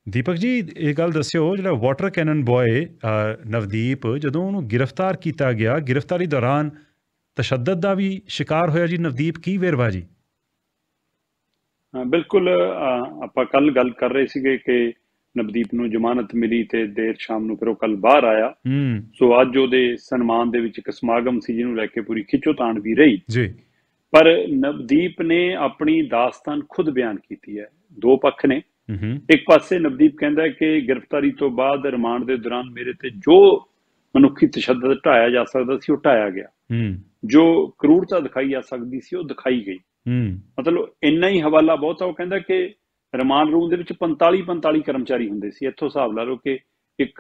ਦੀਪਕ ਜੀ, ਇਹ ਗੱਲ ਦੱਸਿਓ, ਜਿਹੜਾ ਵਾਟਰ ਕੈਨਨ ਬॉय ਨਵਦੀਪ, ਜਦੋਂ ਉਹਨੂੰ ਗ੍ਰਿਫਤਾਰ ਕੀਤਾ ਗਿਆ, ਗ੍ਰਿਫਤਾਰੀ ਦੌਰਾਨ ਤਸ਼ੱਦਦ ਦਾ ਵੀ ਸ਼ਿਕਾਰ ਹੋਇਆ ਜੀ ਨਵਦੀਪ, ਕੀ ਵੇਰਵਾ ਜੀ? ਬਿਲਕੁਲ। ਆਪਾਂ ਕੱਲ ਗੱਲ ਕਰ ਰਹੇ ਸੀਗੇ ਕਿ ਨਵਦੀਪ ਨੂੰ ਜ਼ਮਾਨਤ ਮਿਲੀ ਤੇ ਦੇਰ ਸ਼ਾਮ ਨੂੰ ਫਿਰ ਉਹ ਕੱਲ ਬਾਹਰ ਆਇਆ। ਸੋ ਅੱਜ ਉਹਦੇ ਸਨਮਾਨ ਦੇ ਵਿੱਚ ਇੱਕ ਸਮਾਗਮ ਸੀ ਜਿਹਨੂੰ ਲੈ ਕੇ ਪੂਰੀ ਖਿੱਚੋਤਾਣ ਵੀ ਰਹੀ ਜੀ। ਪਰ ਨਵਦੀਪ ਨੇ ਆਪਣੀ ਦਾਸਤਾਨ ਖੁਦ ਬਿਆਨ ਕੀਤੀ ਹੈ। ਦੋ ਪੱਖ ਨੇ। ਇੱਕ ਪਾਸੇ ਨਵਦੀਪ ਕਹਿੰਦਾ ਕਿ ਗ੍ਰਿਫਤਾਰੀ ਤੋਂ ਬਾਅਦ ਰਿਮਾਂਡ ਦੇ ਦੌਰਾਨ ਮੇਰੇ ਤੇ ਜੋ ਮਨੁੱਖੀ ਤਸ਼ੱਦਦ ਢਾਇਆ ਜਾ ਸਕਦਾ ਸੀ ਉਹ ਢਾਇਆ ਗਿਆ, ਜੋ ਕਰੂਰਤਾ ਦਿਖਾਈ ਜਾ ਸਕਦੀ ਸੀ ਉਹ ਦਿਖਾਈ ਗਈ। ਮਤਲਬ ਇੰਨਾ ਹੀ ਹਵਾਲਾ ਬਹੁਤ ਆ। ਉਹ ਕਹਿੰਦਾ ਕਿ ਰਿਮਾਂਡ ਰੂਮ ਦੇ ਵਿੱਚ 45 ਕਰਮਚਾਰੀ ਹੁੰਦੇ ਸੀ। ਇੱਥੋਂ ਹਿਸਾਬ ਲਾ ਲਓ ਕਿ ਇੱਕ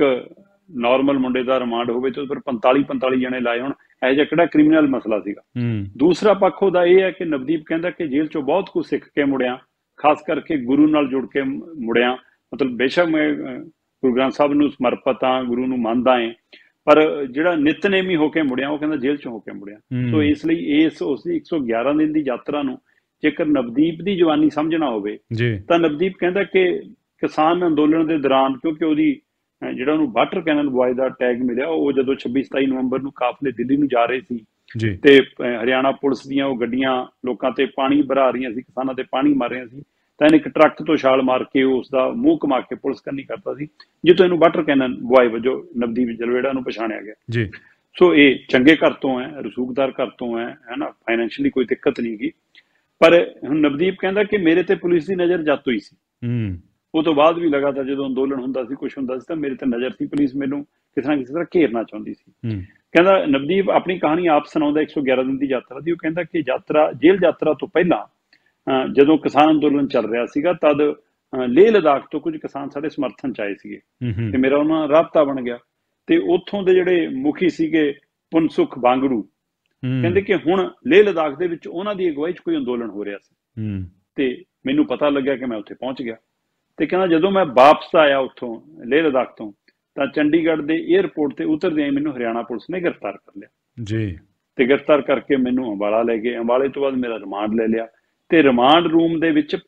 ਨਾਰਮਲ ਮੁੰਡੇ ਦਾ ਰਿਮਾਂਡ ਹੋਵੇ ਤੇ ਫਿਰ 45 ਜਣੇ ਲਾਏ ਹੋਣ। ਇਹੋ ਜਿਹਾ ਕਿਹੜਾ ਕ੍ਰਿਮੀਨਲ ਮਸਲਾ ਸੀਗਾ। ਦੂਸਰਾ ਪੱਖ ਉਹਦਾ ਇਹ ਹੈ ਕਿ ਨਵਦੀਪ ਕਹਿੰਦਾ ਕਿ ਜੇਲ੍ਹ ਚੋਂ ਬਹੁਤ ਕੁਝ ਸਿੱਖ ਕੇ ਮੁੜਿਆ, ਖਾਸ ਕਰਕੇ ਗੁਰੂ ਨਾਲ ਜੁੜ ਕੇ ਮੁੜਿਆ। ਮਤਲਬ ਬੇਸ਼ੱਕ ਮੈਂ ਗੁਰੂ ਗ੍ਰੰਥ ਸਾਹਿਬ ਨੂੰ ਸਮਰਪਿਤ ਹਾਂ, ਗੁਰੂ ਨੂੰ ਮੰਨਦਾ ਏ, ਪਰ ਜਿਹੜਾ ਨਿਤਨੇਮੀ ਹੋ ਕੇ ਮੁੜਿਆ ਉਹ ਕਹਿੰਦਾ ਜੇਲ੍ਹ ਚੋਂ ਹੋ ਕੇ ਮੁੜਿਆ। ਸੋ ਇਸ ਲਈ ਉਸਦੀ 111 ਦਿਨ ਦੀ ਯਾਤਰਾ ਨੂੰ ਜੇਕਰ ਨਵਦੀਪ ਦੀ ਜਵਾਨੀ ਸਮਝਣਾ ਹੋਵੇ ਤਾਂ ਨਵਦੀਪ ਕਹਿੰਦਾ ਕਿ ਕਿਸਾਨ ਅੰਦੋਲਨ ਦੇ ਦੌਰਾਨ, ਕਿਉਂਕਿ ਉਹਦੀ ਜਿਹੜਾ ਉਹਨੂੰ ਵਾਟਰ ਕੈਨਨ ਬॉय ਦਾ ਟੈਗ ਮਿਲਿਆ, ਉਹ ਜਦੋਂ 26-27 ਨਵੰਬਰ ਨੂੰ ਕਾਫਲੇ ਦਿੱਲੀ ਨੂੰ ਜਾ ਰਹੇ ਸੀ ਤੇ ਹਰਿਆਣਾ ਪੁਲਿਸ ਦੀਆਂ ਉਹ ਗੱਡੀਆਂ ਲੋਕਾਂ ਤੇ ਪਾਣੀ ਭਰਾ ਰਹੀਆਂ ਸੀ, ਕਿਸਾਨਾਂ ਤੇ ਪਾਣੀ ਮਾਰ ਰਹੀਆਂ ਸੀ, ਤਾਂ ਇਹਨੇ ਇੱਕ ਟਰੱਕ ਤੋਂ ਛਾਲ ਮਾਰ ਕੇ ਉਸ ਦਾ ਮੂੰਹ ਘੁਮਾ ਕੇ ਪੁਲਿਸ ਕਰਨੀ ਕਰਤਾ ਸੀ, ਜਿੱਥੋਂ ਇਹਨੂੰ ਵਾਟਰ ਕੈਨਨ ਬॉय ਵਜੋਂ ਨਵਦੀਪ ਜਲਵੇੜਾ ਨੂੰ ਪਛਾਣਿਆ ਗਿਆ। ਸੋ ਇਹ ਚੰਗੇ ਘਰ ਤੋਂ ਹੈ, ਰਸੂਖਦਾਰ ਘਰ ਤੋਂ ਹੈ ਨਾ, ਫਾਈਨੈਂਸ਼ੀਅਲੀ ਕੋਈ ਦਿੱਕਤ ਨਹੀਂ ਗਈ। ਪਰ ਹੁਣ ਨਵਦੀਪ ਕਹਿੰਦਾ ਕਿ ਮੇਰੇ ਤੇ ਪੁਲਿਸ ਦੀ ਨਜ਼ਰ ਜੱਤ ਹੋਈ ਸੀ। ਉਹ ਤੋਂ ਬਾਅਦ ਵੀ ਲਗਾਤਾਰ ਜਦੋਂ ਅੰਦੋਲਨ ਹੁੰਦਾ ਸੀ, ਕੁਛ ਹੁੰਦਾ ਸੀ, ਤਾਂ ਮੇਰੇ ਤੇ ਨਜ਼ਰ ਸੀ, ਪੁਲਿਸ ਮੈਨੂੰ ਕਿਸੇ ਨਾ ਕਿਸੇ ਤਰ੍ਹਾਂ ਘੇਰਨਾ ਚਾਹੁੰਦੀ ਸੀ। ਕਹਿੰਦਾ ਨਵਦੀਪ ਆਪਣੀ ਕਹਾਣੀ ਆਪ ਸੁਣਾਉਂਦਾ 111 ਦਿਨ ਦੀ ਯਾਤਰਾ ਦੀ। ਉਹ ਕਹਿੰਦਾ ਕਿ ਜੇਲ੍ਹ ਯਾਤਰਾ ਤੋਂ ਪਹਿਲਾਂ ਜਦੋਂ ਕਿਸਾਨ ਅੰਦੋਲਨ ਚੱਲ ਰਿਹਾ ਸੀਗਾ, ਤਦ ਲੇਹ ਲਦਾਖ ਤੋਂ ਕੁਝ ਕਿਸਾਨ ਸਾਡੇ ਸਮਰਥਨ ਚ ਆਏ ਸੀਗੇ ਤੇ ਮੇਰਾ ਉਹਨਾਂ ਨਾਲ ਰਾਬਤਾ ਬਣ ਗਿਆ। ਤੇ ਉੱਥੋਂ ਦੇ ਜਿਹੜੇ ਮੁਖੀ ਸੀਗੇ ਪੁਨਸੁਖ ਬਾਂਗੜੂ, ਕਹਿੰਦੇ ਕਿ ਹੁਣ ਲੇਹ ਲਦਾਖ ਦੇ ਵਿੱਚ ਉਹਨਾਂ ਦੀ ਅਗਵਾਈ ਚ ਕੋਈ ਅੰਦੋਲਨ ਹੋ ਰਿਹਾ ਸੀ ਤੇ ਮੈਨੂੰ ਪਤਾ ਲੱਗਿਆ ਕਿ ਮੈਂ ਉੱਥੇ ਪਹੁੰਚ ਗਿਆ। ਤੇ ਕਹਿੰਦਾ ਜਦੋਂ ਮੈਂ ਵਾਪਸ ਆਇਆ ਉੱਥੋਂ ਲੇਹ ਲਦਾਖ ਤੋਂ, ਤਾਂ ਚੰਡੀਗੜ੍ਹ ਦੇ ਏਅਰਪੋਰਟ ਤੇ ਉਤਰਦਿਆਂ ਮੈਨੂੰ ਹਰਿਆਣਾ ਪੁਲਿਸ ਨੇ ਗ੍ਰਿਫਤਾਰ ਕਰ ਲਿਆ ਜੀ। ਤੇ ਗ੍ਰਿਫਤਾਰ ਕਰਕੇ ਮੈਨੂੰ ਅੰਬਾਲਾ ਲੈ ਗਏ। ਅੰਬਾਲੇ ਤੋਂ ਬਾਅਦ ਮੇਰਾ ਰਿਮਾਂਡ ਲੈ ਲਿਆ ਤੇ ਰਿਮਾਂਡ ਰੂਮ ਦੇ ਵਿੱਚ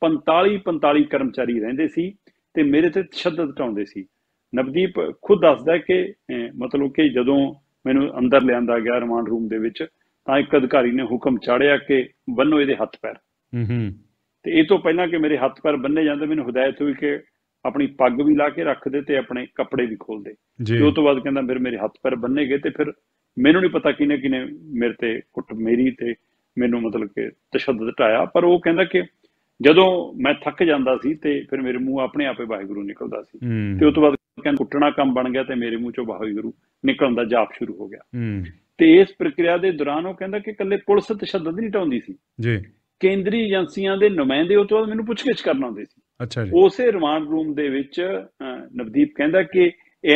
45 ਕਰਮਚਾਰੀ ਰਹਿੰਦੇ ਸੀ ਤੇ ਮੇਰੇ ਤੇ ਤਸ਼ੱਦਦ ਢਾਉਂਦੇ ਸੀ। ਨਵਦੀਪ ਖੁਦ ਦੱਸਦਾ ਕਿ ਮਤਲਬ ਕਿ ਜਦੋਂ ਮੈਨੂੰ ਅੰਦਰ ਲਿਆਂਦਾ ਗਿਆ ਰਿਮਾਂਡ ਰੂਮ ਦੇ ਵਿੱਚ, ਤਾਂ ਇੱਕ ਅਧਿਕਾਰੀ ਨੇ ਹੁਕਮ ਚਾੜਿਆ ਕਿ ਬੰਨੋ ਇਹਦੇ ਹੱਥ ਪੈਰ। ਤੇ ਇਹ ਤੋਂ ਪਹਿਲਾਂ ਕਿ ਮੇਰੇ ਹੱਥ ਪੈਰ ਬੰਨੇ ਜਾਂਦੇ, ਮੈਨੂੰ ਹਦਾਇਤ ਹੋਈ ਕਿ ਆਪਣੀ ਪੱਗ ਵੀ ਲਾ ਕੇ ਰੱਖ ਦੇ ਤੇ ਆਪਣੇ ਕੱਪੜੇ ਵੀ ਖੋਲ ਦੇ। ਤੇ ਉਹ ਤੋਂ ਬਾਅਦ ਕਹਿੰਦਾ ਫਿਰ ਮੇਰੇ ਹੱਥ ਪੈਰ ਬੰਨੇ ਗਏ ਤੇ ਫਿਰ ਮੈਨੂੰ ਨਹੀਂ ਪਤਾ ਕਿਹਨੇ ਕਿਹਨੇ ਮੇਰੇ ਤੇ ਕੁੱਟ ਮੇਰੀ ਤੇ ਮੈਨੂੰ ਮਤਲਬ ਕਿ ਤਸ਼ੱਦਦ ਢਾਇਆ। ਪਰ ਉਹ ਕਹਿੰਦਾ ਕਿ ਜਦੋਂ ਮੈਂ ਥੱਕ ਜਾਂਦਾ ਸੀ ਤੇ ਫਿਰ ਮੇਰੇ ਮੂੰਹ ਆਪਣੇ ਆਪੇ ਵਾਹਿਗੁਰੂ ਨਿਕਲਦਾ ਸੀ। ਤੇ ਉਹ ਤੋਂ ਬਾਅਦ ਕਹਿੰਦਾ ਕੁੱਟਣਾ ਕੰਮ ਬਣ ਗਿਆ ਤੇ ਮੇਰੇ ਮੂੰਹ ਚੋਂ ਵਾਹਿਗੁਰੂ ਨਿਕਲਣ ਦਾ ਜਾਪ ਸ਼ੁਰੂ ਹੋ ਗਿਆ। ਤੇ ਇਸ ਪ੍ਰਕਿਰਿਆ ਦੇ ਦੌਰਾਨ ਉਹ ਕਹਿੰਦਾ ਕਿ ਇਕੱਲੇ ਪੁਲਿਸ ਤਸ਼ੱਦਦ ਨਹੀਂ ਢਾਉਂਦੀ ਸੀ, ਕੇਂਦਰੀ ਏਜੰਸੀਆਂ ਦੇ ਨੁਮਾਇੰਦੇ ਉਹ ਤੋਂ ਬਾਅਦ ਮੈਨੂੰ ਪੁੱਛਗਿੱਛ ਕਰਨ ਆਉਂਦੇ ਸੀ। ਉਸੇ ਰਿਮਾਂਡ ਰੂਮ ਦੇ ਵਿੱਚ ਨਵਦੀਪ ਕਹਿੰਦਾ ਕਿ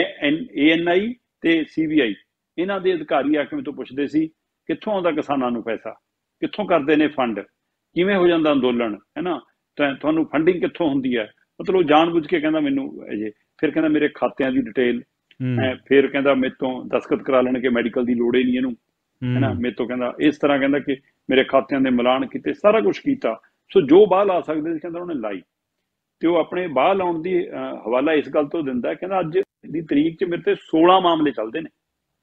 ANI ਤੇ CBI ਇਹਨਾਂ ਦੇ ਅਧਿਕਾਰੀ ਆ ਕੇ ਮੇਰੇ ਤੋਂ ਪੁੱਛਦੇ ਸੀ ਕਿੱਥੋਂ ਆਉਂਦਾ ਕਿਸਾਨਾਂ ਨੂੰ ਪੈਸਾ, ਕਿੱਥੋਂ ਕਰਦੇ ਨੇ ਫੰਡ, ਕਿਵੇਂ ਹੋ ਜਾਂਦਾ ਅੰਦੋਲਨ, ਹੈ ਨਾ, ਤੁਹਾਨੂੰ ਫੰਡਿੰਗ ਕਿੱਥੋਂ ਹੁੰਦੀ ਹੈ। ਮਤਲਬ ਜਾਣ ਬੁੱਝ ਕੇ ਕਹਿੰਦਾ ਮੈਨੂੰ ਅਜੇ। ਫਿਰ ਕਹਿੰਦਾ ਮੇਰੇ ਖਾਤਿਆਂ ਦੀ ਡਿਟੇਲ, ਫਿਰ ਕਹਿੰਦਾ ਮੇਰੇ ਤੋਂ ਦਸਤਖਤ ਕਰਾ ਲੈਣ ਕਿ ਮੈਡੀਕਲ ਦੀ ਲੋੜ ਹੀ ਨਹੀਂ ਇਹਨੂੰ, ਹੈ ਨਾ, ਮੇਰੇ ਤੋਂ ਕਹਿੰਦਾ ਇਸ ਤਰ੍ਹਾਂ ਕਹਿੰਦਾ ਕਿ ਮੇਰੇ ਖਾਤਿਆਂ ਦੇ ਮਿਲਾਨ ਕੀਤੇ, ਸਾਰਾ ਕੁਛ ਕੀਤਾ। ਸੋ ਜੋ ਬਾਹ ਲਾ ਸਕਦੇ ਸੀ ਕਹਿੰਦਾ ਉਹਨੇ ਲਾਈ। ਤੇ ਉਹ ਆਪਣੇ ਬਾਹ ਲਾਉਣ ਦੀ ਹਵਾਲਾ ਇਸ ਗੱਲ ਤੋਂ ਦਿੰਦਾ, ਕਹਿੰਦਾ ਅੱਜ ਦੀ ਤਰੀਕ 'ਚ ਮੇਰੇ ਤੇ 16 ਮਾਮਲੇ ਚੱਲਦੇ ਨੇ।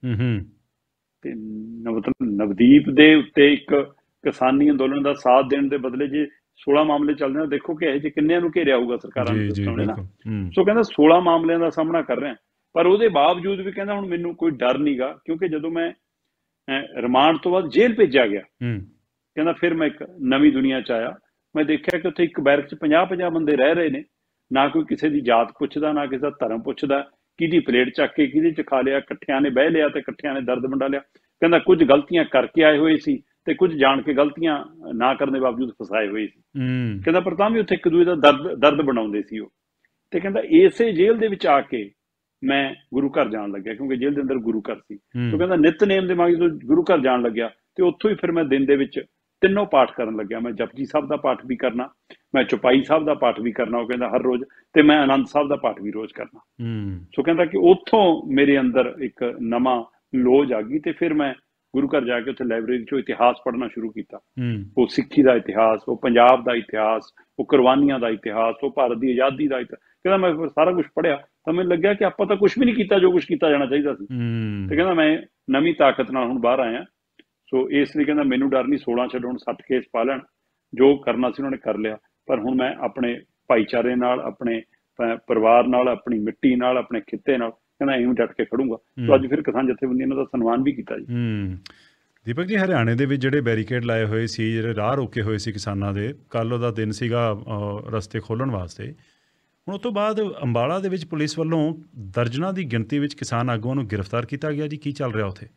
ਤੇ ਨਵਦੀਪ ਦੇ ਉੱਤੇ ਇੱਕ ਕਿਸਾਨੀ ਅੰਦੋਲਨ ਦਾ ਸਾਥ ਦੇਣ ਦੇ ਬਦਲੇ ਜੇ 16 ਮਾਮਲੇ ਚੱਲਦੇ ਨੇ, ਦੇਖੋ ਕਿ ਇਹੋ ਜਿਹੇ ਕਿੰਨਿਆਂ ਨੂੰ ਘੇਰਿਆ ਹੋਊਗਾ ਸਰਕਾਰਾਂ ਨੇ ਸਿਸਟਮ ਨੇ ਨਾ। ਸੋ ਕਹਿੰਦਾ 16 ਮਾਮਲਿਆਂ ਦਾ ਸਾਹਮਣਾ ਕਰ ਰਿਹਾ, ਪਰ ਉਹਦੇ ਬਾਵਜੂਦ ਵੀ ਕਹਿੰਦਾ ਹੁਣ ਮੈਨੂੰ ਕੋਈ ਡਰ ਨਹੀਂਗਾ, ਕਿਉਂਕਿ ਜਦੋਂ ਮੈਂ ਰਿਮਾਂਡ ਤੋਂ ਬਾਅਦ ਜੇਲ੍ਹ ਭੇਜਿਆ ਗਿਆ, ਕਹਿੰਦਾ ਫਿਰ ਮੈਂ ਇੱਕ ਨਵੀਂ ਦੁਨੀਆ 'ਚ ਆਇਆ। ਮੈਂ ਦੇਖਿਆ ਕਿ ਉੱਥੇ ਇੱਕ ਬੈਰਕ 'ਚ 50 ਬੰਦੇ ਰਹਿ ਰਹੇ ਨੇ, ਨਾ ਕੋਈ ਕਿਸੇ ਦੀ ਜਾਤ ਪੁੱਛਦਾ, ਨਾ ਕਿਸੇ ਦਾ ਧਰਮ ਪੁੱਛਦਾ, ਕਿਹਦੀ ਪਲੇਟ ਚੱਕ ਕੇ ਕਿਹਦੇ 'ਚ ਖਾ ਲਿਆ, ਇਕੱਠਿਆਂ ਨੇ ਬਹਿ ਲਿਆ ਤੇ ਇਕੱਠਿਆਂ ਨੇ ਦਰਦ ਵੰਡਾ ਲਿਆ। ਕਹਿੰਦਾ ਕੁਝ ਗਲਤੀਆਂ ਕਰਕੇ ਆਏ ਹੋਏ ਸੀ ਤੇ ਕੁਝ ਜਾਣ ਕੇ ਗਲਤੀਆਂ ਨਾ ਕਰਨ ਦੇ ਬਾਵਜੂਦ ਫਸਾਏ ਹੋਏ ਸੀ। ਕਹਿੰਦਾ ਪਰ ਤਾਂ ਵੀ ਉੱਥੇ ਇੱਕ ਦੂਜੇ ਦਾ ਦਰਦ ਬਣਾਉਂਦੇ ਸੀ ਉਹ। ਤੇ ਕਹਿੰਦਾ ਇਸੇ ਜੇਲ੍ਹ ਦੇ ਵਿੱਚ ਆ ਕੇ ਮੈਂ ਗੁਰੂ ਘਰ ਜਾਣ ਲੱਗਿਆ, ਕਿਉਂਕਿ ਜੇਲ੍ਹ ਦੇ ਅੰਦਰ ਗੁਰੂ ਘਰ ਸੀ। ਤੇ ਕਹਿੰਦਾ ਨਿਤਨੇਮ ਦੇ ਮਾਂ ਜਦੋਂ ਗੁਰੂ ਘਰ ਜਾਣ ਲੱਗਿਆ ਤੇ ਉੱਥੋਂ ਹੀ ਫਿਰ ਮੈਂ ਦਿਨ ਦੇ ਵਿੱਚ 3 ਪਾਠ ਕਰਨ ਲੱਗਿਆ। ਮੈਂ ਜਪਜੀ ਸਾਹਿਬ ਦਾ ਪਾਠ ਵੀ ਕਰਨਾ, ਮੈਂ ਚੌਪਾਈ ਸਾਹਿਬ ਦਾ ਪਾਠ ਵੀ ਕਰਨਾ, ਉਹ ਕਹਿੰਦਾ ਹਰ ਰੋਜ਼, ਤੇ ਮੈਂ ਆਨੰਦ ਸਾਹਿਬ ਦਾ ਪਾਠ ਵੀ ਰੋਜ਼ ਕਰਨਾ। ਸੋ ਕਹਿੰਦਾ ਕਿ ਉੱਥੋਂ ਮੇਰੇ ਅੰਦਰ ਇੱਕ ਨਵਾਂ ਲੋਹ ਜਾਗੀ ਤੇ ਫਿਰ ਮੈਂ ਗੁਰੂ ਘਰ ਜਾ ਕੇ ਉੱਥੇ ਲਾਇਬ੍ਰੇਰੀ 'ਚੋਂ ਇਤਿਹਾਸ ਪੜ੍ਹਨਾ ਸ਼ੁਰੂ ਕੀਤਾ। ਉਹ ਸਿੱਖੀ ਦਾ ਇਤਿਹਾਸ, ਉਹ ਪੰਜਾਬ ਦਾ ਇਤਿਹਾਸ, ਉਹ ਕੁਰਬਾਨੀਆਂ ਦਾ ਇਤਿਹਾਸ, ਉਹ ਭਾਰਤ ਦੀ ਆਜ਼ਾਦੀ ਦਾ ਇਤਿਹਾਸ, ਕਹਿੰਦਾ ਮੈਂ ਫਿਰ ਸਾਰਾ ਕੁਝ ਪੜ੍ਹਿਆ ਤਾਂ ਮੈਨੂੰ ਲੱਗਿਆ ਕਿ ਆਪਾਂ ਤਾਂ ਕੁਝ ਵੀ ਨਹੀਂ ਕੀਤਾ ਜੋ ਕੁਝ ਕੀਤਾ ਜਾਣਾ ਚਾਹੀਦਾ ਸੀ। ਤੇ ਕਹਿੰਦਾ ਮੈਂ ਨਵੀਂ ਤਾਕਤ ਨਾਲ ਹੁਣ ਬਾਹਰ ਆਇਆ, ਸੋ ਇਸ ਲਈ ਕਹਿੰਦਾ ਮੈਨੂੰ ਡਰ ਨਹੀਂ, 16 ਛੱਡ ਹੁਣ 60 ਕੇਸ ਪਾ ਲੈਣ, ਜੋ ਕਰਨਾ ਸੀ ਉਹਨਾਂ ਨੇ ਕਰ ਲਿਆ, ਪਰ ਹੁਣ ਮੈਂ ਆਪਣੇ ਭਾਈਚਾਰੇ ਨਾਲ, ਆਪਣੇ ਪਰਿਵਾਰ ਨਾਲ, ਆਪਣੀ ਮਿੱਟੀ ਨਾਲ, ਆਪਣੇ ਖਿੱਤੇ ਨਾਲ ਕਹਿੰਦਾ ਇਉਂ ਡਟ ਕੇ ਖੜੂੰਗਾ। ਸੋ ਅੱਜ ਫਿਰ ਕਿਸਾਨ ਜਥੇਬੰਦੀਆਂ ਦਾ ਸਨਮਾਨ ਵੀ ਕੀਤਾ ਜੀ। ਦੀਪਕ ਜੀ, ਹਰਿਆਣੇ ਦੇ ਵਿੱਚ ਜਿਹੜੇ ਬੈਰੀਕੇਡ ਲਾਏ ਹੋਏ ਸੀ, ਜਿਹੜੇ ਰਾਹ ਰੋਕੇ ਹੋਏ ਸੀ ਕਿਸਾਨਾਂ ਦੇ, ਕੱਲ੍ਹ ਉਹਦਾ ਦਿਨ ਸੀਗਾ ਰਸਤੇ ਖੋਲ੍ਹਣ ਵਾਸਤੇ, ਹੁਣ ਉਸ ਤੋਂ ਬਾਅਦ ਅੰਬਾਲਾ ਦੇ ਵਿੱਚ ਪੁਲਿਸ ਵੱਲੋਂ ਦਰਜਨਾਂ ਦੀ ਗਿਣਤੀ ਵਿੱਚ ਕਿਸਾਨ ਆਗੂਆਂ ਨੂੰ ਗ੍ਰਿਫਤਾਰ ਕੀਤਾ ਗਿਆ ਜੀ। ਕੀ ਚੱਲ ਰਿਹਾ ਉੱਥੇ?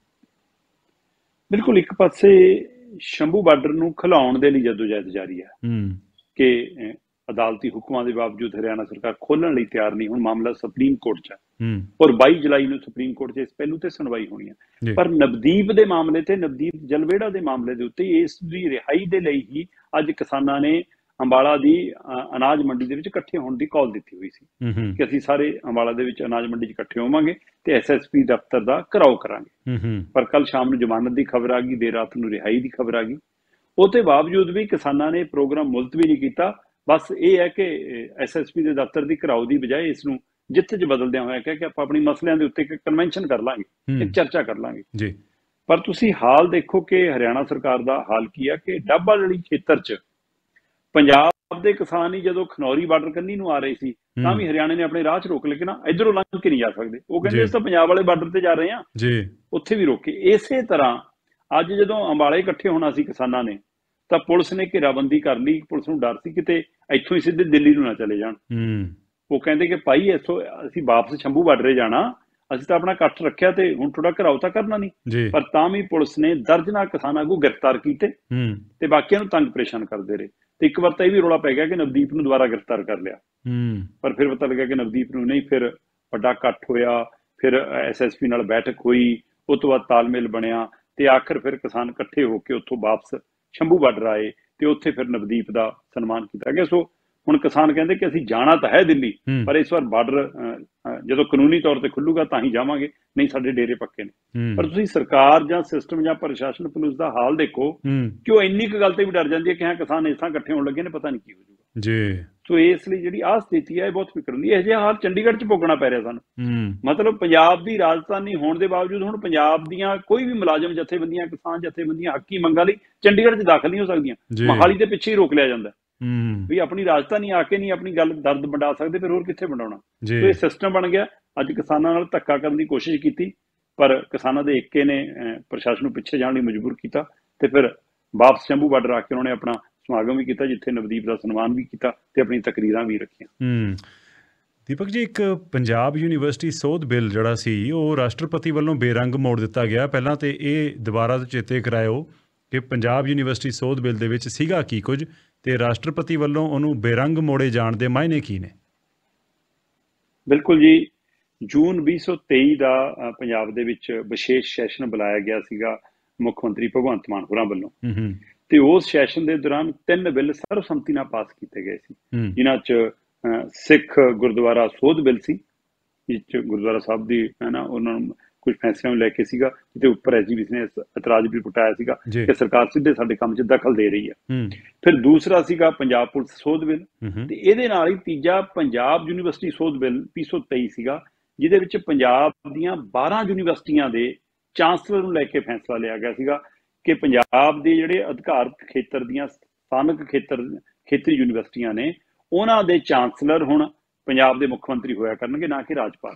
ਬਿਲਕੁਲ, ਇੱਕ ਪਾਸੇ ਸ਼ੰਭੂ ਬਾਰਡਰ ਨੂੰ ਖਿਲਾਉਣ ਦੇ ਲਈ ਜਦੋਜਹਿਦ ਜਾਰੀ ਹੈ ਕਿ ਅਦਾਲਤੀ ਹੁਕਮਾਂ ਦੇ ਬਾਵਜੂਦ ਹਰਿਆਣਾ ਸਰਕਾਰ ਖੋਲ੍ਹਣ ਲਈ ਤਿਆਰ ਨਹੀਂ। ਹੁਣ ਮਾਮਲਾ ਸੁਪਰੀਮ ਕੋਰਟ 'ਚ ਹੈ ਔਰ 22 ਜੁਲਾਈ ਨੂੰ ਸੁਪਰੀਮ ਕੋਰਟ 'ਚ ਇਸ ਪਹਿਲੂ ਤੇ ਸੁਣਵਾਈ ਹੋਣੀ ਹੈ। ਪਰ ਨਵਦੀਪ ਦੇ ਮਾਮਲੇ ਤੇ, ਨਵਦੀਪ ਜਲਵੇੜਾ ਦੇ ਮਾਮਲੇ ਦੇ ਉੱਤੇ ਇਸ ਦੀ ਰਿਹਾਈ ਦੇ ਲਈ ਹੀ ਅੱਜ ਕਿਸਾਨਾਂ ਨੇ ਅੰਬਾਲਾ ਦੀ ਅਨਾਜ ਮੰਡੀ ਦੇ ਵਿੱਚ ਇਕੱਠੇ ਹੋਣ ਦੀ ਕਾਲ ਦਿੱਤੀ ਹੋਈ ਸੀ ਕਿ ਅਸੀਂ ਸਾਰੇ ਅੰਬਾਲਾ ਦੇ ਵਿੱਚ ਅਨਾਜ ਮੰਡੀ 'ਚ ਇਕੱਠੇ ਹੋਵਾਂਗੇ ਤੇ SSP ਦਫ਼ਤਰ ਦਾ ਘਿਰਾਓ ਕਰਾਂਗੇ। ਪਰ ਕੱਲ ਸ਼ਾਮ ਨੂੰ ਜ਼ਮਾਨਤ ਦੀ ਖਬਰ ਆ ਗਈ, ਦੇਰ ਰਾਤ ਨੂੰ ਰਿਹਾਈ ਦੀ ਖਬਰ ਆ ਗਈ। ਉਹਦੇ ਬਾਵਜੂਦ ਵੀ ਕਿਸਾਨਾਂ ਨੇ ਪ੍ਰੋਗਰਾਮ ਮੁਲਤਵੀ ਨਹੀਂ ਕੀਤਾ। ਬਸ ਇਹ ਹੈ ਕਿ SSP ਦੇ ਦਫ਼ਤਰ ਦੀ ਘਿਰਾਓ ਦੀ ਬਜਾਏ ਇਸ ਨੂੰ ਜਿੱਤ 'ਚ ਬਦਲਦਿਆਂ ਹੋਇਆ ਕਿ ਆਪਾਂ ਆਪਣੀ ਮਸਲਿਆਂ ਦੇ ਉੱਤੇ ਇੱਕ ਕਨਵੈਨਸ਼ਨ ਕਰ ਲਾਂਗੇ, ਇੱਕ ਚਰਚਾ ਕਰ ਲਾਂਗੇ ਜੀ। ਪਰ ਤੁਸੀਂ ਹਾਲ ਦੇਖੋ ਕਿ ਹਰਿਆਣਾ ਸਰਕਾਰ ਦਾ ਹਾਲ ਕੀ ਆ ਕਿ ਡੱਬਾ ਵਾਲੀ ਖੇਤਰ 'ਚ ਪੰਜਾਬ ਦੇ ਕਿਸਾਨ ਹੀ ਜਦੋਂ ਖਨੌਰੀ ਬਾਰਡਰ ਕੰਨੀ ਨੂੰ ਆ ਰਹੇ ਸੀ ਤਾਂ ਵੀ ਹਰਿਆਣੇ ਨੇ ਆਪਣੇ ਰਾਹ 'ਚ ਰੋਕ ਲਿਆ ਕਿ ਨਾ ਇੱਧਰੋਂ ਲੰਘ ਕੇ ਨਹੀਂ ਜਾ ਸਕਦੇ। ਉਹ ਕਹਿੰਦੇ ਅਸੀਂ ਤਾਂ ਪੰਜਾਬ ਵਾਲੇ ਬਾਰਡਰ ਤੇ ਜਾ ਰਹੇ ਹਾਂ, ਉੱਥੇ ਵੀ ਰੋਕੇ। ਇਸੇ ਤਰ੍ਹਾਂ ਅੱਜ ਜਦੋਂ ਅੰਬਾਲੇ ਇਕੱਠੇ ਹੋਣਾ ਸੀ ਕਿਸਾਨਾਂ ਨੇ ਤਾਂ ਪੁਲਿਸ ਨੇ ਘੇਰਾਬੰਦੀ ਕਰ ਲਈ। ਪੁਲਿਸ ਨੂੰ ਡਰ ਸੀ ਕਿਤੇ ਇੱਥੋਂ ਹੀ ਸਿੱਧੇ ਦਿੱਲੀ ਨੂੰ ਨਾ ਚਲੇ ਜਾਣ। ਉਹ ਕਹਿੰਦੇ ਕਿ ਭਾਈ ਇੱਥੋਂ ਅਸੀਂ ਵਾਪਸ ਸ਼ੰਭੂ ਬਾਰਡਰੇ ਜਾਣਾ, ਅਸੀਂ ਤਾਂ ਆਪਣਾ ਇਕੱਠ ਰੱਖਿਆ ਤੇ ਹੁਣ ਥੋੜਾ ਘਿਰਾਓ ਤਾਂ ਕਰਨਾ ਨਹੀਂ। ਪਰ ਤਾਂ ਵੀ ਪੁਲਿਸ ਨੇ ਦਰਜਨਾਂ ਕਿਸਾਨ ਆਗੂ ਗ੍ਰਿਫਤਾਰ ਕੀਤੇ ਤੇ ਬਾਕੀਆਂ ਨੂੰ ਤੰਗ ਪਰੇਸ਼ਾਨ ਕਰਦੇ ਰਹੇ। ਤੇ ਇੱਕ ਵਾਰ ਤਾਂ ਇਹ ਵੀ ਰੌਲਾ ਪੈ ਗਿਆ ਕਿ ਨਵਦੀਪ ਨੂੰ ਦੁਬਾਰਾ ਗ੍ਰਿਫਤਾਰ ਕਰ ਲਿਆ, ਪਰ ਫਿਰ ਪਤਾ ਲੱਗਾ ਕਿ ਨਵਦੀਪ ਨੂੰ ਨਹੀਂ। ਫਿਰ ਵੱਡਾ ਇਕੱਠ ਹੋਇਆ, ਫਿਰ SSP ਨਾਲ ਬੈਠਕ ਹੋਈ, ਉਹ ਤੋਂ ਬਾਅਦ ਤਾਲਮੇਲ ਬਣਿਆ ਤੇ ਆਖਰ ਫਿਰ ਕਿਸਾਨ ਇਕੱਠੇ ਹੋ ਕੇ ਉੱਥੋਂ ਵਾਪਸ ਸ਼ੰਭੂ ਬਾਰਡਰ ਆਏ ਤੇ ਉੱਥੇ ਫਿਰ ਨਵਦੀਪ ਦਾ ਸਨਮਾਨ ਕੀਤਾ ਗਿਆ। ਸੋ ਹੁਣ ਕਿਸਾਨ ਕਹਿੰਦੇ ਕਿ ਅਸੀਂ ਜਾਣਾ ਤਾਂ ਹੈ ਦਿੱਲੀ, ਪਰ ਇਸ ਵਾਰ ਬਾਰਡਰ ਜਦੋਂ ਕਾਨੂੰਨੀ ਤੌਰ ਤੇ ਖੁੱਲੂਗਾ ਤਾਂ ਹੀ ਜਾਵਾਂਗੇ, ਨਹੀਂ ਸਾਡੇ ਡੇਰੇ ਪੱਕੇ ਨੇ। ਪਰ ਤੁਸੀਂ ਸਰਕਾਰ ਜਾਂ ਸਿਸਟਮ ਜਾਂ ਪ੍ਰਸ਼ਾਸਨ ਪੁਲਿਸ ਦਾ ਹਾਲ ਦੇਖੋ ਕਿ ਉਹ ਇੰਨੀ ਕੁ ਗੱਲ ਤੇ ਵੀ ਡਰ ਜਾਂਦੀ ਹੈ ਕਿ ਹਾਂ ਕਿਸਾਨ ਇਸ ਤਰ੍ਹਾਂ ਇਕੱਠੇ ਹੋਣ ਲੱਗੇ ਨੇ, ਪਤਾ ਨਹੀਂ ਕੀ ਹੋ ਜਾਊਗਾ ਜੀ। ਸੋ ਇਸ ਲਈ ਜਿਹੜੀ ਆਹ ਸਥਿਤੀ ਹੈ ਇਹ ਬਹੁਤ ਫਿਕਰ ਹੁੰਦੀ ਹੈ। ਇਹ ਜਿਹਾ ਹਾਲ ਚੰਡੀਗੜ੍ਹ 'ਚ ਭੋਗਣਾ ਪੈ ਰਿਹਾ ਸਾਨੂੰ। ਮਤਲਬ ਪੰਜਾਬ ਦੀ ਰਾਜਧਾਨੀ ਹੋਣ ਦੇ ਬਾਵਜੂਦ ਹੁਣ ਪੰਜਾਬ ਦੀਆਂ ਕੋਈ ਵੀ ਮੁਲਾਜ਼ਮ ਜਥੇਬੰਦੀਆਂ, ਕਿਸਾਨ ਜਥੇਬੰਦੀਆਂ ਹੱਕੀ ਮੰਗਾਂ ਲਈ ਚੰਡੀਗੜ੍ਹ 'ਚ ਦਾਖਲ ਨਹੀਂ ਹੋ ਸਕਦੀਆਂ। ਮੋਹਾਲੀ ਦੇ ਪਿੱਛੇ ਹੀ ਰੋਕ ਲਿਆ ਜਾਂਦਾ ਵੀ ਆਪਣੀ ਰਾਜਧਾਨੀ ਆ ਕੇ ਨਹੀਂ ਆਪਣੀ ਗੱਲ ਦਰਦ ਵੰਡਾ ਸਕਦੇ, ਫਿਰ ਹੋਰ ਕਿੱਥੇ ਵੰਡਾਉਣਾ। ਸੋ ਇਹ ਸਿਸਟਮ ਬਣ ਗਿਆ। ਅੱਜ ਕਿਸਾਨਾਂ ਨਾਲ ਧੱਕਾ ਕਰਨ ਦੀ ਕੋਸ਼ਿਸ਼ ਕੀਤੀ ਪਰ ਕਿਸਾਨਾਂ ਦੇ ਏਕੇ ਨੇ ਪ੍ਰਸ਼ਾਸਨ ਨੂੰ ਪਿੱਛੇ ਜਾਣ ਲਈ ਮਜਬੂਰ ਕੀਤਾ ਤੇ ਫਿਰ ਵਾਪਸ ਸ਼ੰਭੂ ਬਾਰਡਰ ਆ ਕੇ ਉਹਨਾਂ ਨੇ ਆਪਣਾ ਸਮਾਗਮ ਵੀ ਕੀਤਾ ਜਿੱਥੇ ਨਵਦੀਪ ਦਾ ਸਨਮਾਨ ਵੀ ਕੀਤਾ ਤੇ ਆਪਣੀ ਤਕਰੀਰਾਂ ਵੀ ਰੱਖੀਆਂ। ਦੀਪਕ ਜੀ, ਇੱਕ ਪੰਜਾਬ ਯੂਨੀਵਰਸਿਟੀ ਸੋਧ ਬਿੱਲ ਜਿਹੜਾ ਸੀ ਉਹ ਰਾਸ਼ਟਰਪਤੀ ਵੱਲੋਂ ਬੇਰੰਗ ਮੋੜ ਦਿੱਤਾ ਗਿਆ। ਪਹਿਲਾਂ ਤੇ ਇਹ ਦੁਬਾਰਾ ਤੋਂ ਚੇਤੇ ਕਰਾਇਓ ਕਿ ਪੰਜਾਬ ਯੂਨੀਵਰਸਿਟੀ ਸੋਧ ਬਿੱਲ ਦੇ ਵਿੱਚ ਸੀਗਾ ਕੀ ਕੁਝ ਤੇ ਰਾਸ਼ਟਰਪਤੀ ਵੱਲੋਂ ਉਹਨੂੰ ਬੇਰੰਗ ਮੋੜੇ ਜਾਣ ਦੇ ਮਾਇਨੇ ਕੀ ਨੇ? ਬਿਲਕੁਲ ਜੀ, ਜੂਨ 2023 ਦਾ ਪੰਜਾਬ ਦੇ ਵਿੱਚ ਵਿਸ਼ੇਸ਼ ਸੈਸ਼ਨ ਬੁਲਾਇਆ ਗਿਆ ਸੀਗਾ ਮੁੱਖ ਮੰਤਰੀ ਭਗਵੰਤ ਮਾਨ ਹੋਰਾਂ ਵੱਲੋਂ ਤੇ ਉਸ ਸੈਸ਼ਨ ਦੇ ਦੌਰਾਨ 3 ਬਿੱਲ ਸਰਬਸੰਮਤੀ ਨਾਲ ਪਾਸ ਕੀਤੇ ਗਏ ਸੀ, ਜਿਨ੍ਹਾਂ 'ਚ ਸਿੱਖ ਗੁਰਦੁਆਰਾ ਸੋਧ ਬਿੱਲ ਸੀ, ਜਿਸ 'ਚ ਗੁਰਦੁਆਰਾ ਸਾਹਿਬ ਦੀ ਉਹਨਾਂ ਨੂੰ ਕੁਝ ਫੈਸਲਿਆਂ ਨੂੰ ਲੈ ਕੇ ਸੀਗਾ, ਜਿਹਦੇ ਉੱਪਰ SGPC ਨੇ ਇਤਰਾਜ਼ ਵੀ ਪੁਟਾਇਆ ਸੀਗਾ ਕਿ ਸਰਕਾਰ ਸਿੱਧੇ ਸਾਡੇ ਕੰਮ 'ਚ ਦਖਲ ਦੇ ਰਹੀ ਹੈ। ਫਿਰ ਦੂਸਰਾ ਸੀਗਾ ਪੰਜਾਬ ਪੁਲਿਸ ਸੋਧ ਬਿੱਲ ਤੇ ਇਹਦੇ ਨਾਲ ਹੀ ਤੀਜਾ ਪੰਜਾਬ ਯੂਨੀਵਰਸਿਟੀ ਸੋਧ ਬਿੱਲ 2023 ਸੀਗਾ, ਜਿਹਦੇ ਵਿੱਚ ਪੰਜਾਬ ਦੀਆਂ 12 ਯੂਨੀਵਰਸਿਟੀਆਂ ਦੇ ਚਾਂਸਲਰ ਨੂੰ ਲੈ ਕੇ ਫੈਸਲਾ ਲਿਆ ਗਿਆ ਸੀਗਾ ਕਿ ਪੰਜਾਬ ਦੇ ਜਿਹੜੇ ਅਧਿਕਾਰਤ ਖੇਤਰ ਦੀਆਂ ਸਥਾਨਕ ਖੇਤਰੀ ਯੂਨੀਵਰਸਿਟੀਆਂ ਨੇ ਉਹਨਾਂ ਦੇ ਚਾਂਸਲਰ ਹੁਣ ਪੰਜਾਬ ਦੇ ਮੁੱਖ ਮੰਤਰੀ ਹੋਇਆ ਕਰਨਗੇ, ਨਾ ਕਿ ਰਾਜਪਾਲ।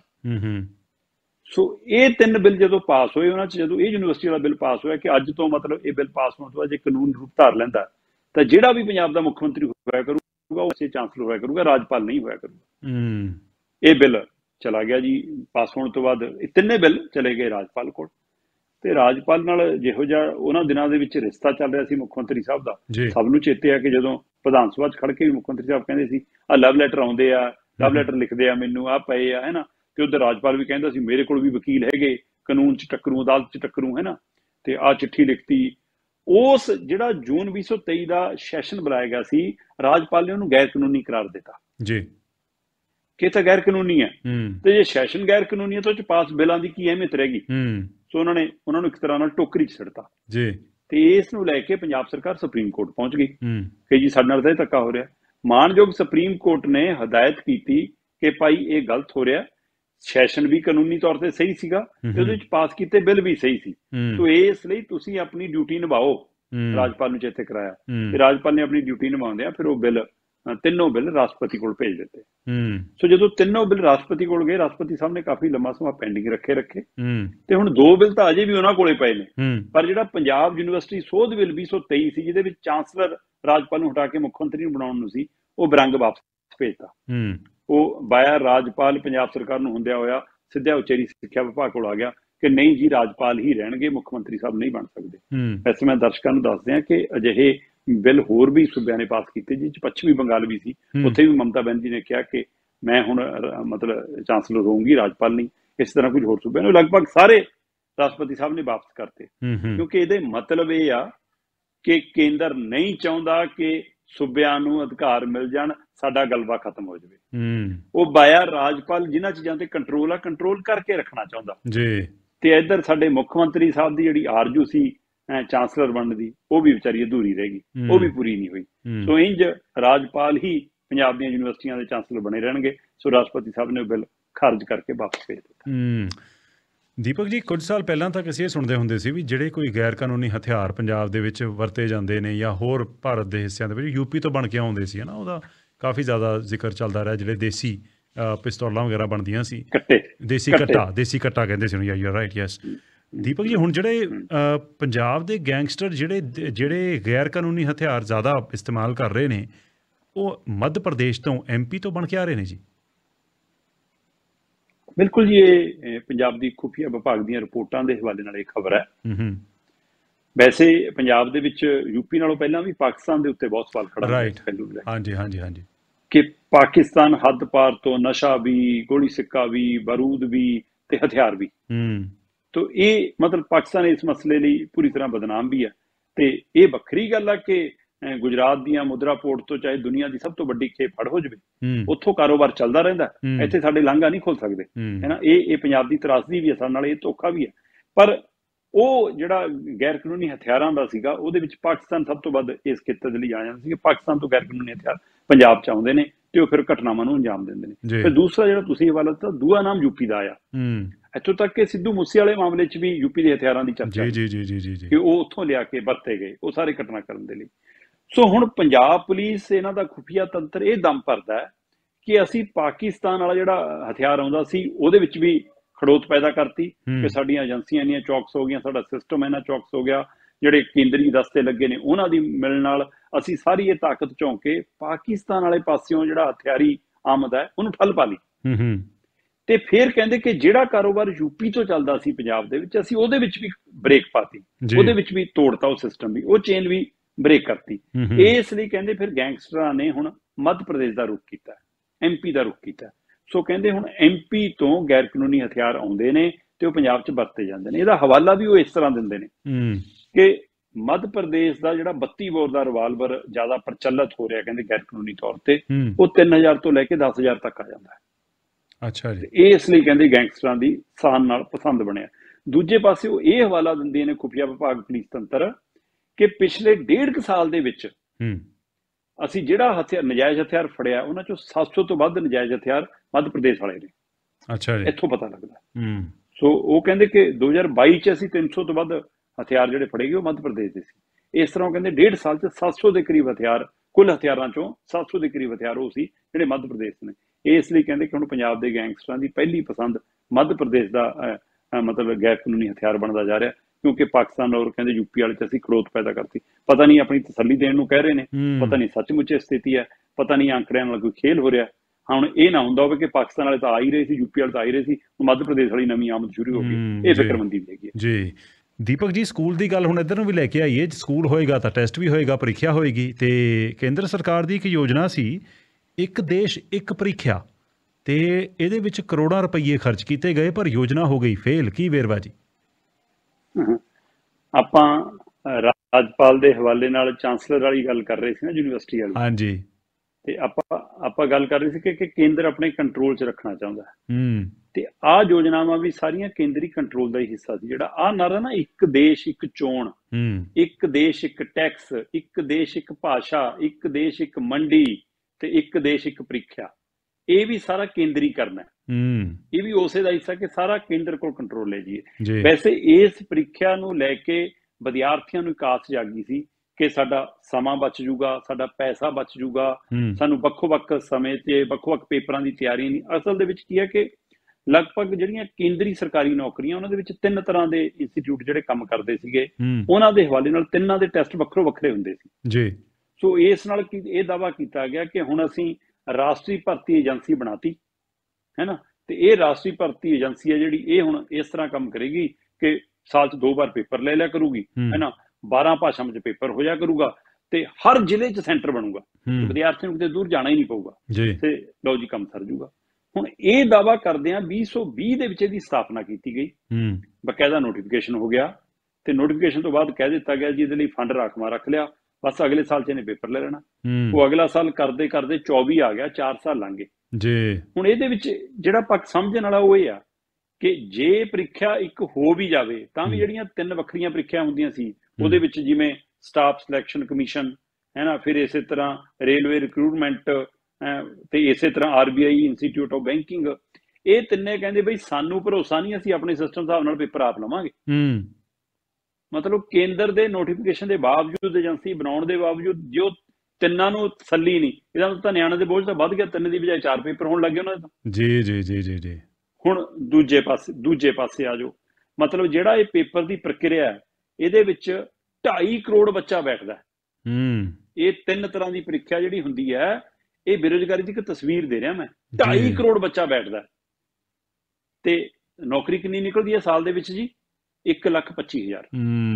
ਸੋ ਇਹ 3 ਬਿੱਲ ਜਦੋਂ ਪਾਸ ਹੋਏ, ਉਹਨਾਂ 'ਚ ਜਦੋਂ ਇਹ ਯੂਨੀਵਰਸਿਟੀ ਵਾਲਾ ਬਿੱਲ ਪਾਸ ਹੋਇਆ ਕਿ ਅੱਜ ਤੋਂ ਮਤਲਬ ਇਹ ਬਿੱਲ ਪਾਸ ਹੋਣ ਤੋਂ ਬਾਅਦ ਜੇ ਕਾਨੂੰਨ ਰੂਪ ਧਾਰ ਲੈਂਦਾ ਤਾਂ ਜਿਹੜਾ ਵੀ ਪੰਜਾਬ ਦਾ ਮੁੱਖ ਮੰਤਰੀ ਹੋਇਆ ਕਰੂਗਾ ਉਹ ਉਸੇ ਚਾਂਸਲਰ ਹੋਇਆ ਕਰੂਗਾ, ਰਾਜਪਾਲ ਨਹੀਂ ਹੋਇਆ ਕਰੂਗਾ। ਇਹ ਬਿੱਲ ਚਲਾ ਗਿਆ ਜੀ। ਪਾਸ ਹੋਣ ਤੋਂ ਬਾਅਦ ਇਹ 3 ਬਿੱਲ ਚਲੇ ਗਏ ਰਾਜਪਾਲ ਕੋਲ ਤੇ ਰਾਜਪਾਲ ਨਾਲ ਜਿਹੋ ਜਿਹਾ ਉਹਨਾਂ ਦਿਨਾਂ ਦੇ ਵਿੱਚ ਰਿਸ਼ਤਾ ਚੱਲ ਰਿਹਾ ਸੀ ਮੁੱਖ ਮੰਤਰੀ ਸਾਹਿਬ ਦਾ, ਸਭ ਨੂੰ ਚੇਤੇ ਆ ਕਿ ਜਦੋਂ ਵਿਧਾਨ ਸਭਾ 'ਚ ਖੜ ਕੇ ਵੀ ਮੁੱਖ ਮੰਤਰੀ ਸਾਹਿਬ ਕਹਿੰਦੇ ਸੀ ਆਹ ਲਵ ਲੈਟਰ ਆਉਂਦੇ ਆ, ਲਵ ਲੈਟਰ ਲਿਖਦੇ ਆ ਮੈਨੂੰ, ਆਹ ਪਏ ਆ, ਹੈ ਨਾ। ਤੇ ਉਧਰ ਰਾਜਪਾਲ ਵੀ ਕਹਿੰਦਾ ਸੀ ਮੇਰੇ ਕੋਲ ਵੀ ਵਕੀਲ ਹੈਗੇ, ਕਾਨੂੰਨ 'ਚ ਟੱਕਰੂ, ਅਦਾਲਤ 'ਚ ਟੱਕਰੂ, ਹੈ ਨਾ। ਤੇ ਆਹ ਚਿੱਠੀ ਲਿਖਤੀ। ਉਸ ਜਿਹੜਾ ਜੂਨ 2023 ਦਾ ਸੈਸ਼ਨ ਬੁਲਾਇਆ ਗਿਆ ਸੀ, ਰਾਜਪਾਲ ਨੇ ਉਹਨੂੰ ਗੈਰ ਕਾਨੂੰਨੀ ਕਰਾਰ ਦਿੱਤਾ ਜੀ ਕਿ ਇਹ ਤਾਂ ਗੈਰ ਕਾਨੂੰਨੀ ਹੈ। ਤੇ ਜੇ ਸੈਸ਼ਨ ਗੈਰ ਕਾਨੂੰਨੀ ਹੈ ਤਾਂ ਉਹ 'ਚ ਪਾਸ ਬਿੱਲਾਂ ਦੀ ਕੀ ਅਹਿਮੀਅਤ ਰਹਿ ਗਈ। ਸੋ ਉਹਨਾਂ ਨੇ ਉਹਨਾਂ ਨੂੰ ਇੱਕ ਤਰ੍ਹਾਂ ਨਾਲ ਟੋਕਰੀ 'ਚ ਸਿੱਟਤਾ ਜੀ। ਤੇ ਇਸ ਨੂੰ ਲੈ ਕੇ ਪੰਜਾਬ ਸਰਕਾਰ ਸੁਪਰੀਮ ਕੋਰਟ ਪਹੁੰਚ ਗਈ ਕਿ ਜੀ ਸਾਡੇ ਨਾਲ ਤਾਂ ਇਹ ਧੱਕਾ ਹੋ ਰਿਹਾ। ਮਾਣਯੋਗ ਸੁਪਰੀਮ ਕੋਰਟ ਨੇ ਹਦਾਇਤ ਕੀਤੀ ਕਿ ਭਾਈ ਇਹ ਗਲਤ ਹੋ ਰਿਹਾ, ਸੈਸ਼ਨ ਵੀ ਕਾਨੂੰਨੀ ਤੌਰ ਤੇ ਸਹੀ ਸੀਗਾ ਤੇ ਉਹਦੇ ਵਿੱਚ ਪਾਸ ਕੀਤੇ ਬਿੱਲ ਵੀ ਸਹੀ ਸੀ, ਤੋ ਇਸ ਲਈ ਤੁਸੀਂ ਆਪਣੀ ਡਿਊਟੀ ਨਿਭਾਓ। ਰਾਜਪਾਲ ਨੂੰ ਚੇਤੇ ਕਰਾਇਆ ਤੇ ਰਾਜਪਾਲ ਨੇ ਆਪਣੀ ਡਿਊਟੀ ਨਿਭਾਉਂਦਿਆਂ ਫਿਰ ਉਹ ਬਿੱਲ, ਤਿੰਨੋਂ ਬਿੱਲ ਰਾਸ਼ਟਰਪਤੀ ਕੋਲ ਭੇਜ ਦਿੱਤੇ। ਸੋ ਜਦੋਂ ਤਿੰਨੋਂ ਬਿੱਲ ਰਾਸ਼ਟਰਪਤੀ ਕੋਲ ਗਏ, ਰਾਸ਼ਟਰਪਤੀ ਸਾਹਿਬ ਨੇ ਕਾਫੀ ਲੰਮਾ ਸਮਾਂ ਪੈਂਡਿੰਗ ਰੱਖੇ ਤੇ ਹੁਣ 2 ਬਿੱਲ ਤਾਂ ਅਜੇ ਵੀ ਉਹਨਾਂ ਕੋਲੇ ਪਏ ਨੇ, ਪਰ ਜਿਹੜਾ ਪੰਜਾਬ ਯੂਨੀਵਰਸਿਟੀ ਸੋਧ ਬਿੱਲ 2023 ਸੀ, ਜਿਹਦੇ ਵਿੱਚ ਚਾਂਸਲਰ ਰਾਜਪਾਲ ਨੂੰ ਹਟਾ ਕੇ ਮੁੱਖ ਮੰਤਰੀ ਨੂੰ ਬਣਾਉਣ ਨੂੰ ਸੀ, ਉਹ ਬਰੰਗ ਵਾਪਸ ਭੇਜਤਾ। ਉਹ ਬਾਇਆ ਰਾਜਪਾਲ ਪੰਜਾਬ ਸਰਕਾਰ ਨੂੰ ਹੁੰਦਿਆ ਹੋਇਆ ਸਿੱਧਾ ਉਚੇਰੀ ਸਿੱਖਿਆ ਵਿਭਾਗ ਕੋਲ ਆ ਗਿਆ ਕਿ ਨਹੀਂ ਜੀ, ਰਾਜਪਾਲ ਹੀ ਰਹਿਣਗੇ, ਮੁੱਖ ਮੰਤਰੀ ਸਾਹਿਬ ਨਹੀਂ ਬਣ ਸਕਦੇ। ਵੈਸੇ ਮੈਂ ਦਰਸ਼ਕਾਂ ਨੂੰ ਦੱਸ ਦਿਆਂ ਕਿ ਅਜਿਹੇ ਬਿੱਲ ਹੋਰ ਵੀ ਸੂਬਿਆਂ ਨੇ ਪਾਸ ਕੀਤੇ, ਜਿਸ 'ਚ ਪੱਛਮੀ ਬੰਗਾਲ ਵੀ ਸੀ। ਉੱਥੇ ਵੀ ਮਮਤਾ ਬੈਨਰਜੀ ਨੇ ਕਿਹਾ ਕਿ ਮੈਂ ਹੁਣ ਮਤਲਬ ਚਾਂਸਲਰ ਹੋਊਂਗੀ, ਰਾਜਪਾਲ ਨਹੀਂ। ਇਸ ਤਰ੍ਹਾਂ ਕੁਝ ਹੋਰ ਸੂਬਿਆਂ ਨੂੰ ਲਗਭਗ ਸਾਰੇ ਰਾਸ਼ਟਰਪਤੀ ਸਾਹਿਬ ਨੇ ਵਾਪਸ ਕਰਤੇ, ਕਿਉਂਕਿ ਇਹਦੇ ਮਤਲਬ ਇਹ ਆ ਕਿ ਕੇਂਦਰ ਨਹੀਂ ਚਾਹੁੰਦਾ ਕਿ ਸੂਬਿਆਂ ਨੂੰ ਅਧਿਕਾਰ ਮਿਲ ਜਾਣ, ਸਾਡਾ ਗਲਬਾ ਖਤਮ ਹੋ ਜਾਵੇ। ਉਹ ਬਾਇਆ ਰਾਜਪਾਲ ਜਿਨ੍ਹਾਂ ਚੀਜ਼ਾਂ ਤੇ ਕੰਟਰੋਲ ਆ, ਕੰਟਰੋਲ ਕਰਕੇ ਰੱਖਣਾ ਚਾਹੁੰਦਾ ਜੀ। ਤੇ ਇੱਧਰ ਸਾਡੇ ਮੁੱਖ ਮੰਤਰੀ ਸਾਹਿਬ ਦੀ ਜਿਹੜੀ ਆਰਜੂ ਸੀ ਚਾਂਸਲਰ ਬਣਨ ਦੀ, ਉਹ ਵੀ ਵਿਚਾਰੀ ਅਧੂਰੀ ਰਹਿ ਗਈ, ਉਹ ਵੀ ਪੂਰੀ ਨਹੀਂ ਹੋਈ। ਸੋ ਇੰਜ ਰਾਜਪਾਲ ਹੀ ਪੰਜਾਬ ਦੀਆਂ ਯੂਨੀਵਰਸਿਟੀਆਂ ਦੇ ਚਾਂਸਲਰ ਬਣੇ ਰਹਿਣਗੇ। ਸੋ ਰਾਸ਼ਟਰਪਤੀ ਸਾਹਿਬ ਨੇ ਉਹ ਬਿੱਲ ਖਾਰਜ ਕਰਕੇ ਵਾਪਸ ਭੇਜ ਦਿੱਤਾ। ਦੀਪਕ ਜੀ, ਕੁਝ ਸਾਲ ਪਹਿਲਾਂ ਤੱਕ ਅਸੀਂ ਇਹ ਸੁਣਦੇ ਹੁੰਦੇ ਸੀ ਵੀ ਜਿਹੜੇ ਕੋਈ ਗੈਰ ਕਾਨੂੰਨੀ ਹਥਿਆਰ ਪੰਜਾਬ ਦੇ ਵਿੱਚ ਵਰਤੇ ਜਾਂਦੇ ਨੇ ਜਾਂ ਹੋਰ ਭਾਰਤ ਦੇ ਹਿੱਸਿਆਂ ਦੇ ਵਿੱਚ ਯੂਪੀ ਤੋਂ ਬਣ ਕੇ ਆਉਂਦੇ ਸੀ, ਹੈ ਨਾ, ਉਹਦਾ ਕਾਫੀ ਜ਼ਿਆਦਾ ਜ਼ਿਕਰ ਚੱਲਦਾ ਰਿਹਾ। ਜਿਹੜੇ ਦੇਸੀ ਪਿਸਤੌਲਾਂ ਵਗੈਰਾ ਬਣਦੀਆਂ ਸੀ, ਦੇਸੀ ਕੱਟਾ ਕਹਿੰਦੇ ਸੀ ਉਹਨੂੰ। You are right, yes. Deepak ji, ਹੁਣ ਜਿਹੜੇ ਪੰਜਾਬ ਦੇ ਗੈਂਗਸਟਰ ਜਿਹੜੇ ਗੈਰ ਕਾਨੂੰਨੀ ਹਥਿਆਰ ਜ਼ਿਆਦਾ ਇਸਤੇਮਾਲ ਕਰ ਰਹੇ ਨੇ, ਉਹ ਮੱਧ ਪ੍ਰਦੇਸ਼ ਤੋਂ, MP ਤੋਂ ਬਣ ਕੇ ਆ ਰਹੇ ਨੇ ਜੀ। ਬਿਲਕੁਲ ਜੀ, ਇਹ ਪੰਜਾਬ ਦੀ ਖੁਫੀਆ ਵਿਭਾਗ ਦੀਆਂ ਰਿਪੋਰਟਾਂ ਦੇ ਹਵਾਲੇ ਨਾਲ ਇਹ ਖਬਰ ਹੈ। ਵੈਸੇ ਪੰਜਾਬ ਦੇ ਵਿੱਚ ਯੂਪੀ ਨਾਲੋਂ ਪਹਿਲਾਂ ਵੀ ਪਾਕਿਸਤਾਨ ਦੇ ਉੱਤੇ ਬਹੁਤ ਸਵਾਲ ਖੜਾ ਹੋਇਆ। ਹਾਂਜੀ, ਕਿ ਪਾਕਿਸਤਾਨ ਹੱਦ ਪਾਰ ਤੋਂ ਨਸ਼ਾ ਵੀ, ਗੋਲੀ ਸਿੱਕਾ ਵੀ, ਬਾਰੂਦ ਵੀ ਤੇ ਹਥਿਆਰ ਵੀ। ਤੋ ਇਹ ਮਤਲਬ ਪਾਕਿਸਤਾਨ ਇਸ ਮਸਲੇ ਲਈ ਪੂਰੀ ਤਰ੍ਹਾਂ ਬਦਨਾਮ ਵੀ ਹੈ। ਤੇ ਇਹ ਵੱਖਰੀ ਗੱਲ ਆ ਕਿ ਗੁਜਰਾਤ ਦੀਆਂ ਮੁਦਰਾ ਪੋਰਟ ਤੋਂ ਚਾਹੇ ਦੁਨੀਆ ਦੀ ਸਭ ਤੋਂ ਵੱਡੀ ਖੇਪ ਫੜ ਹੋ ਜਾਵੇ, ਉੱਥੋਂ ਕਾਰੋਬਾਰ ਚੱਲਦਾ ਰਹਿੰਦਾ। ਇੱਥੇ ਸਾਡੇ ਲਾਂਘਾ ਨਹੀਂ ਖੁੱਲ ਸਕਦੇ, ਹੈ ਨਾ। ਇਹ ਪੰਜਾਬ ਦੀ ਤਰਾਸਦੀ ਵੀ ਹੈ, ਸਾਡੇ ਨਾਲ ਇਹ ਧੋਖਾ ਵੀ ਹੈ। ਪਰ ਉਹ ਜਿਹੜਾ ਗੈਰ ਕਾਨੂੰਨੀ ਹਥਿਆਰਾਂ ਦਾ ਸੀਗਾ, ਉਹਦੇ ਵਿੱਚ ਪਾਕਿਸਤਾਨ ਸਭ ਤੋਂ ਵੱਧ ਇਸ ਖੇਤਰ ਦੇ ਲਈ ਆ ਜਾਂਦਾ ਸੀ ਕਿ ਪਾਕਿਸਤਾਨ ਤੋਂ ਗੈਰ ਕਾਨੂੰਨੀ ਹਥਿਆਰ ਪੰਜਾਬ 'ਚ ਆਉਂਦੇ ਨੇ ਤੇ ਉਹ ਫਿਰ ਘਟਨਾਵਾਂ ਨੂੰ ਅੰਜਾਮ ਦਿੰਦੇ ਨੇ। ਫਿਰ ਦੂਸਰਾ ਜਿਹੜਾ ਤੁਸੀਂ ਹਵਾਲਾ ਦਿੱਤਾ, ਦੂਆ ਨਾਮ ਯੂਪੀ ਦਾ ਆਇਆ। ਇੱਥੋਂ ਤੱਕ ਕਿ ਸਿੱਧੂ ਮੂਸੇ ਵਾਲੇ ਮਾਮਲੇ 'ਚ ਵੀ ਯੂਪੀ ਦੇ ਹਥਿਆਰਾਂ ਦੀ ਚਰਚਾ ਕਿ ਉਹ ਉੱਥੋਂ ਲਿਆ ਕੇ ਵਰਤੇ ਗਏ, ਉਹ ਸਾਰੇ ਘਟਨਾ ਕਰਨ ਦੇ ਲਈ। ਸੋ ਹੁਣ ਪੰਜਾਬ ਪੁਲਿਸ, ਇਹਨਾਂ ਦਾ ਖੁਫੀਆ ਤੰਤਰ ਇਹ ਦਮ ਭਰਦਾ ਹੈ ਕਿ ਅਸੀਂ ਪਾਕਿਸਤਾਨ ਵਾਲਾ ਜਿਹੜਾ ਹਥਿਆਰ ਆਉਂਦਾ ਸੀ, ਉਹਦੇ ਵਿੱਚ ਵੀ ਖੜੋਤ ਪੈਦਾ ਕਰਤੀ ਕਿ ਸਾਡੀਆਂ ਏਜੰਸੀਆਂ ਇੰਨੀਆਂ ਚੌਕਸ ਹੋ ਗਈਆਂ, ਸਾਡਾ ਸਿਸਟਮ ਇੰਨਾ ਚੌਕਸ ਹੋ ਗਿਆ, ਜਿਹੜੇ ਕੇਂਦਰੀ ਦਸਤੇ ਲੱਗੇ ਨੇ ਉਹਨਾਂ ਦੀ ਮਿਲਣ ਨਾਲ ਅਸੀਂ ਸਾਰੀ ਇਹ ਤਾਕਤ ਝੋਂਕ ਕੇ ਪਾਕਿਸਤਾਨ ਵਾਲੇ ਪਾਸਿਓਂ ਜਿਹੜਾ ਹਥਿਆਰੀ ਆਮਦ ਹੈ ਉਹਨੂੰ ਠੱਲ ਪਾ ਲਈ। ਤੇ ਫਿਰ ਕਹਿੰਦੇ ਕਿ ਜਿਹੜਾ ਕਾਰੋਬਾਰ ਯੂਪੀ ਤੋਂ ਚੱਲਦਾ ਸੀ ਪੰਜਾਬ ਦੇ ਵਿੱਚ, ਅਸੀਂ ਉਹਦੇ ਵਿੱਚ ਵੀ ਬ੍ਰੇਕ ਪਾਤੀ, ਉਹਦੇ ਵਿੱਚ ਵੀ ਤੋੜਤਾ ਉਹ ਸਿਸਟਮ ਵੀ, ਉਹ ਚੇਨ ਵੀ ਬ੍ਰੇਕ ਕਰਤੀ। ਇਸ ਲਈ ਕਹਿੰਦੇ ਫਿਰ ਗੈਂਗਸਟਰਾਂ ਨੇ ਹੁਣ ਮੱਧ ਪ੍ਰਦੇਸ਼ ਦਾ ਰੁਖ ਕੀਤਾ, MP ਦਾ ਰੁਖ ਕੀਤਾ। ਸੋ ਕਹਿੰਦੇ ਹੁਣ MP ਤੋਂ ਗੈਰ ਕਾਨੂੰਨੀ ਹਥਿਆਰ ਆਉਂਦੇ ਨੇ ਤੇ ਉਹ ਪੰਜਾਬ 'ਚ ਵਰਤੇ ਜਾਂਦੇ ਨੇ। ਇਹਦਾ ਹਵਾਲਾ ਵੀ ਉਹ ਇਸ ਤਰ੍ਹਾਂ ਦਿੰਦੇ ਨੇ ਕਿ ਮੱਧ ਪ੍ਰਦੇਸ਼ ਦਾ ਜਿਹੜਾ 32 ਬੋਰ ਦਾ ਰਿਵਾਲਵਰ ਜ਼ਿਆਦਾ ਪ੍ਰਚਲਿਤ ਹੋ ਰਿਹਾ, ਕਹਿੰਦੇ ਗੈਰ ਕਾਨੂੰਨੀ ਤੌਰ ਤੇ, ਉਹ 3000 ਤੋਂ ਲੈ ਕੇ 10,000 ਤੱਕ ਆ ਜਾਂਦਾ ਹੈ। ਅੱਛਾ ਜੀ। ਇਸ ਲਈ ਕਹਿੰਦੇ ਗੈਂਗਸਟਰਾਂ ਦੀ ਸਾਨ ਨਾਲ ਪਸੰਦ ਬਣਿਆ। ਦੂਜੇ ਪਾਸੇ ਉਹ ਇਹ ਹਵਾਲਾ ਦਿੰਦੇ ਨੇ ਖੁਫੀਆ ਵਿਭਾਗ, ਪੁਲਿਸ ਤੰਤਰ, ਕਿ ਪਿਛਲੇ 1.5 ਸਾਲ ਦੇ ਵਿੱਚ ਅਸੀਂ ਜਿਹੜਾ ਨਜਾਇਜ਼ ਹਥਿਆਰ ਫੜਿਆ, ਉਹਨਾਂ ਚੋਂ 700 ਤੋਂ ਵੱਧ ਨਜਾਇਜ਼ ਹਥਿਆਰ ਮੱਧ ਪ੍ਰਦੇਸ਼ ਵਾਲੇ ਨੇ। ਅੱਛਾ ਜੀ। ਇੱਥੋਂ ਪਤਾ ਲੱਗਦਾ। ਸੋ ਉਹ ਕਹਿੰਦੇ ਕਿ 2022 'ਚ ਅਸੀਂ 300 ਤੋਂ ਵੱਧ ਹਥਿਆਰ ਜਿਹੜੇ ਫੜੇ ਗਏ ਉਹ ਮੱਧ ਪ੍ਰਦੇਸ਼ ਦੇ ਸੀ। ਇਸ ਤਰ੍ਹਾਂ ਕਹਿੰਦੇ 1.5 ਸਾਲ 'ਚ 700 ਦੇ ਕਰੀਬ ਹਥਿਆਰ, ਕੁੱਲ ਹਥਿਆਰਾਂ ਚੋਂ 700 ਦੇ ਕਰੀਬ ਹਥਿਆਰ ਉਹ ਸੀ ਜਿਹੜੇ ਮੱਧ ਪ੍ਰਦੇਸ਼ ਨੇ। ਇਸ ਲਈ ਕਹਿੰਦੇ ਕਿ ਹੁਣ ਪੰਜਾਬ ਦੇ ਗੈਂਗਸਟਰਾਂ ਦੀ ਪਹਿਲੀ ਪਸੰਦ ਮੱਧ ਪ੍ਰਦੇਸ਼ ਦਾ ਮਤਲਬ ਗੈਰ ਕਾਨੂੰਨੀ ਹਥਿਆਰ ਬਣਦਾ ਜਾ ਰਿਹਾ, ਕਿਉਂਕਿ ਪਾਕਿਸਤਾਨ ਔਰ ਕਹਿੰਦੇ ਯੂਪੀ ਵਾਲੇ 'ਚ ਅਸੀਂ ਖੜੋਤ ਪੈਦਾ ਕਰਤੀ। ਪਤਾ ਨਹੀਂ ਆਪਣੀ ਤਸੱਲੀ ਦੇਣ ਨੂੰ ਕਹਿ ਰਹੇ ਨੇ, ਪਤਾ ਨਹੀਂ ਸੱਚਮੁੱਚ ਇਹ ਸਥਿਤੀ ਹੈ, ਪਤਾ ਨਹੀਂ ਆਂਕੜਿਆਂ ਨਾਲ ਕੋਈ ਖੇਲ ਹੋ ਰਿਹਾ। ਹੁਣ ਇਹ ਨਾ ਹੁੰਦਾ ਹੋਵੇ ਕਿ ਪਾਕਿਸਤਾਨ ਵਾਲੇ ਤਾਂ ਆ ਹੀ ਰਹੇ ਸੀ, ਯੂਪੀ ਵਾਲੇ ਤਾਂ ਆ ਹੀ ਰਹੇ ਸੀ, ਮੱਧ ਪ੍ਰਦੇਸ਼ ਵਾਲੀ ਨਵੀਂ ਆਮਦ ਸ਼ੁਰੂ ਹੋ ਗਈ। ਇਹ ਫਿਕਰਮੰਦੀ ਵੀ ਹੈਗੀ ਜੀ। ਦੀਪਕ ਜੀ, ਸਕੂਲ ਦੀ ਗੱਲ ਹੁਣ ਇੱਧਰ ਨੂੰ ਵੀ ਲੈ ਕੇ ਆਈਏ। ਸਕੂਲ ਹੋਏਗਾ ਤਾਂ ਟੈਸਟ ਵੀ ਹੋਏਗਾ, ਪ੍ਰੀਖਿਆ ਹੋਏਗੀ। ਤੇ ਕੇਂਦਰ ਸਰਕਾਰ ਦੀ ਇੱਕ ਯੋਜਨਾ ਸੀ, ਇੱਕ ਦੇਸ਼ ਇੱਕ ਪ੍ਰੀਖਿਆ, ਤੇ ਇਹਦੇ ਵਿੱਚ ਕਰੋੜਾਂ ਰੁਪਈਏ ਖਰਚ ਕੀਤੇ ਗਏ, ਪਰ ਯੋਜਨਾ ਹੋ ਗਈ ਫੇਲ। ਕੀ ਵੇਰਵਾ ਜੀ? ਆਪਾਂ ਰਾਜਪਾਲ ਦੇ ਹਵਾਲੇ ਨਾਲ ਚਾਂਸਲਰ ਵਾਲੀ ਗੱਲ ਕਰ ਰਹੇ ਸੀ ਨਾ, ਯੂਨੀਵਰਸਿਟੀ ਵਾਲੀ। ਹਾਂਜੀ। ਤੇ ਆਪਾਂ ਗੱਲ ਕਰ ਰਹੇ ਸੀ ਕਿ ਕੇਂਦਰ ਆਪਣੇ ਕੰਟਰੋਲ 'ਚ ਰੱਖਣਾ ਚਾਹੁੰਦਾ ਤੇ ਆਹ ਯੋਜਨਾਵਾਂ ਵੀ ਸਾਰੀਆਂ ਕੇਂਦਰੀ ਕੰਟਰੋਲ ਦਾ ਹੀ ਹਿੱਸਾ ਸੀ। ਜਿਹੜਾ ਆਹ ਨਾਰਾ ਨਾ, ਇੱਕ ਦੇਸ਼ ਇੱਕ ਚੋਣ, ਇੱਕ ਦੇਸ਼ ਇੱਕ ਟੈਕਸ, ਇੱਕ ਦੇਸ਼ ਇੱਕ ਭਾਸ਼ਾ, ਇੱਕ ਦੇਸ਼ ਇੱਕ ਮੰਡੀ ਤੇ ਇੱਕ ਦੇਸ਼ ਇੱਕ ਪ੍ਰੀਖਿਆ, ਇਹ ਵੀ ਸਾਰਾ ਕੇਂਦਰੀਕਰਨ ਹੈ। ਇਹ ਵੀ ਉਸੇ ਦਾ ਹਿੱਸਾ ਕਿ ਸਾਰਾ ਕੇਂਦਰ ਕੋਲ ਕੰਟਰੋਲ ਹੈ ਜੀ। ਵੈਸੇ ਇਸ ਪ੍ਰੀਖਿਆ ਨੂੰ ਲੈ ਕੇ ਵਿਦਿਆਰਥੀਆਂ ਨੂੰ ਇੱਕ ਆਸ ਜਾਗੀ ਸੀ ਕਿ ਸਾਡਾ ਸਮਾਂ ਬਚ ਜੂਗਾ, ਸਾਡਾ ਪੈਸਾ ਬਚ ਜੂਗਾ, ਸਾਨੂੰ ਵੱਖੋ-ਵੱਖ ਸਮੇਂ ਤੇ ਵੱਖੋ-ਵੱਖ ਪੇਪਰਾਂ ਦੀ ਤਿਆਰੀ ਨਹੀਂ। ਅਸਲ ਦੇ ਵਿੱਚ ਕੀ ਹੈ ਕਿ ਲਗਭਗ ਜਿਹੜੀਆਂ ਕੇਂਦਰੀ ਸਰਕਾਰੀ ਨੌਕਰੀਆਂ ਉਹਨਾਂ ਦੇ ਵਿੱਚ 3 ਤਰ੍ਹਾਂ ਦੇ ਇੰਸਟੀਚਿਊਟ ਜਿਹੜੇ ਕੰਮ ਕਰਦੇ ਸੀਗੇ, ਉਹਨਾਂ ਦੇ ਹਵਾਲੇ ਨਾਲ ਤਿੰਨਾਂ ਦੇ ਟੈਸਟ ਵੱਖਰੋ ਵੱਖਰੇ ਹੁੰਦੇ ਸੀ ਜੀ। ਸੋ ਇਸ ਨਾਲ ਇਹ ਦਾਅਵਾ ਕੀਤਾ ਗਿਆ ਕਿ ਹੁਣ ਅਸੀਂ ਰਾਸ਼ਟਰੀ ਭਰਤੀ ਏਜੰਸੀ ਬਣਾਤੀ ਹੈ ਨਾ, ਤੇ ਇਹ ਰਾਸ਼ਟਰੀ ਭਰਤੀ ਏਜੰਸੀ ਹੈ ਜਿਹੜੀ, ਇਹ ਹੁਣ ਇਸ ਤਰ੍ਹਾਂ ਕੰਮ ਕਰੇਗੀ ਕਿ ਸਾਲ 'ਚ 2 ਵਾਰ ਪੇਪਰ ਲੈ ਲਿਆ ਕਰੂਗੀ, ਹੈ ਨਾ, 12 ਭਾਸ਼ਾਵਾਂ 'ਚ ਪੇਪਰ ਹੋਇਆ ਕਰੂਗਾ, ਤੇ ਹਰ ਜ਼ਿਲ੍ਹੇ 'ਚ ਸੈਂਟਰ ਬਣੂਗਾ, ਵਿਦਿਆਰਥੀ ਨੂੰ ਕਿਤੇ ਦੂਰ ਜਾਣਾ ਹੀ ਨਹੀਂ ਪਊਗਾ, ਤੇ ਲਓ ਜੀ ਕੰਮ ਸਰ ਜੂਗਾ। ਹੁਣ ਇਹ ਦਾਅਵਾ ਕਰਦਿਆਂ 2020 ਦੇ ਵਿੱਚ ਇਹਦੀ ਸਥਾਪਨਾ ਕੀਤੀ ਗਈ, ਬਕਾਇਦਾ ਨੋਟੀਫਿਕੇਸ਼ਨ ਹੋ ਗਿਆ, ਤੇ ਨੋਟੀਫਿਕੇਸ਼ਨ ਤੋਂ ਬਾਅਦ ਕਹਿ ਦਿੱਤਾ ਗਿਆ ਜੀ ਇਹਦੇ ਲਈ ਫੰਡ ਰਾਖਵਾਂ ਰੱਖ ਲਿਆ, ਬਸ ਅਗਲੇ ਸਾਲ 'ਚ ਇਹਨੇ ਪੇਪਰ ਲੈ ਲੈਣਾ। ਉਹ ਅਗਲਾ ਸਾਲ ਕਰਦੇ ਕਰਦੇ 24 ਆ ਗਿਆ, 4 ਸਾਲ ਲੰਘ ਗਏ ਜੀ। ਹੁਣ ਇਹਦੇ ਵਿੱਚ ਜਿਹੜਾ ਪੱਖ ਸਮਝਣ ਵਾਲਾ ਉਹ ਇਹ ਆ ਕਿ ਜੇ ਪ੍ਰੀਖਿਆ ਇੱਕ ਹੋ ਵੀ ਜਾਵੇ ਤਾਂ ਵੀ ਜਿਹੜੀਆਂ 3 ਵੱਖਰੀਆਂ ਪ੍ਰੀਖਿਆ ਹੁੰਦੀਆਂ ਸੀ ਉਹਦੇ ਵਿੱਚ, ਜਿਵੇਂ ਸਟਾਫ ਸਿਲੈਕਸ਼ਨ ਕਮਿਸ਼ਨ ਹੈ ਨਾ, ਫਿਰ ਇਸੇ ਤਰ੍ਹਾਂ ਰੇਲਵੇ ਰਿਕਰੂਟਮੈਂਟ, ਤੇ ਇਸੇ ਤਰ੍ਹਾਂ RBI ਇੰਸਟੀਚਿਊਟ ਆਫ ਬੈਂਕਿੰਗ, ਇਹ ਤਿੰਨੇ ਕਹਿੰਦੇ ਬਈ ਸਾਨੂੰ ਭਰੋਸਾ ਨਹੀਂ, ਅਸੀਂ ਆਪਣੇ ਸਿਸਟਮ ਹਿਸਾਬ ਨਾਲ ਪੇਪਰ ਆਪ ਲਵਾਂਗੇ। ਮਤਲਬ ਕੇਂਦਰ ਦੇ ਨੋਟੀਫਿਕੇਸ਼ਨ ਦੇ ਬਾਵਜੂਦ, ਏਜੰਸੀ ਬਣਾਉਣ ਦੇ ਬਾਵਜੂਦ, ਜੋ ਤਿੰਨਾਂ ਨੂੰ ਤਸੱਲੀ ਨਹੀਂ, ਇਹਦਾ ਮਤਲਬ ਤਾਂ ਨਿਆਣੇ ਦੇ ਬੋਝ ਤਾਂ ਵੱਧ ਗਿਆ, 3 ਦੀ ਬਜਾਏ 4 ਪੇਪਰ ਹੋਣ ਲੱਗੇ ਉਹਨਾਂ ਦੇ। ਜੀ ਜੀ ਜੀ ਜੀ ਜੀ। ਹੁਣ ਦੂਜੇ ਪਾਸੇ ਆ ਜਾਓ, ਮਤਲਬ ਜਿਹੜਾ ਇਹ ਪੇਪਰ ਦੀ ਪ੍ਰਕਿਰਿਆ ਹੈ, ਇਹਦੇ ਵਿੱਚ 2.5 ਕਰੋੜ ਬੱਚਾ ਬੈਠਦਾ। ਇਹ 3 ਤਰ੍ਹਾਂ ਦੀ ਪ੍ਰੀਖਿਆ ਜਿਹੜੀ ਹੁੰਦੀ ਹੈ, ਇਹ ਬੇਰੁਜ਼ਗਾਰੀ ਦੀ ਇੱਕ ਤਸਵੀਰ ਦੇ ਰਿਹਾ ਮੈਂ। 2.5 ਕਰੋੜ ਬੱਚਾ ਬੈਠਦਾ, ਤੇ ਨੌਕਰੀ ਕਿੰਨੀ ਨਿਕਲਦੀ ਹੈ ਸਾਲ ਦੇ ਵਿੱਚ ਜੀ? 1,25,000।